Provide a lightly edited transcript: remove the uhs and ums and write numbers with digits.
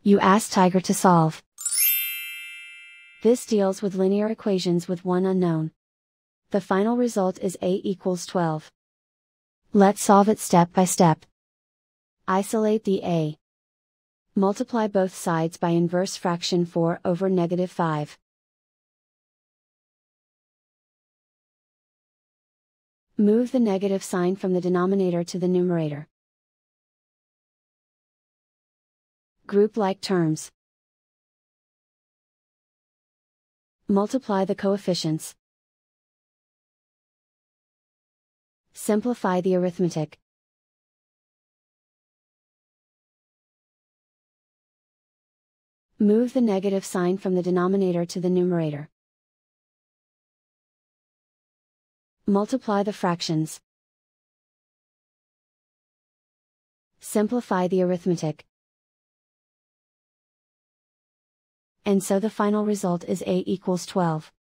You ask Tiger to solve. This deals with linear equations with one unknown. The final result is A equals 12. Let's solve it step by step. Isolate the A. Multiply both sides by inverse fraction 4 over -5. Move the negative sign from the denominator to the numerator. Group like terms. Multiply the coefficients. Simplify the arithmetic. Move the negative sign from the denominator to the numerator. Multiply the fractions. Simplify the arithmetic. And so the final result is A equals 12.